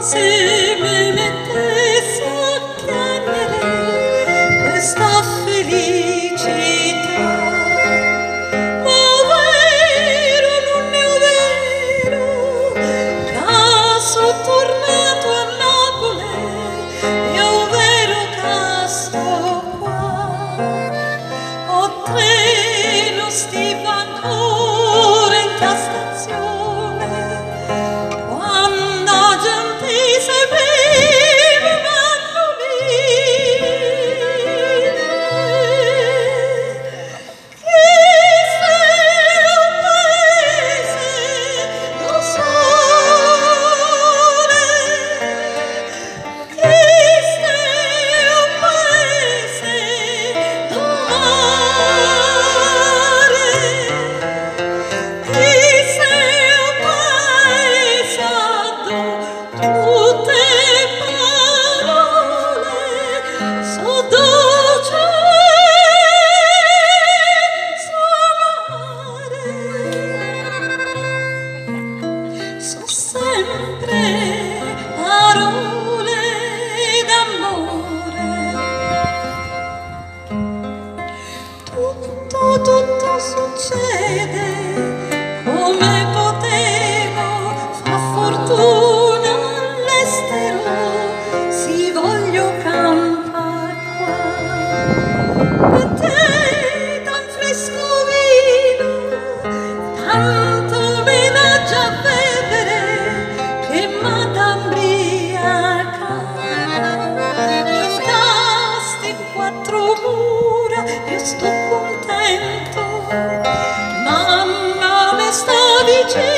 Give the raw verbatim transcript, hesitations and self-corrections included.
se mi mettessi a piangere questa felicità. Ma vero non è vero che sono tornato a Napoli, è vero che sto qua. O treno stiva ancora in ca stazione, quando la gente si vede m'annunire. Questo è un paese do sole, questo è un paese do mare, questo è un paese do tutte parole so dolci, so amare, so sempre parole d'amore. Tutto, tutto succede come potevo, fa fortuna all'estero, si voglio campare qua. Per te tan fresco vino, tanto menaggia a bevere, che m'ha d'ambriaca. In casti quattro mura io sto contento, mamma mi sta dicendo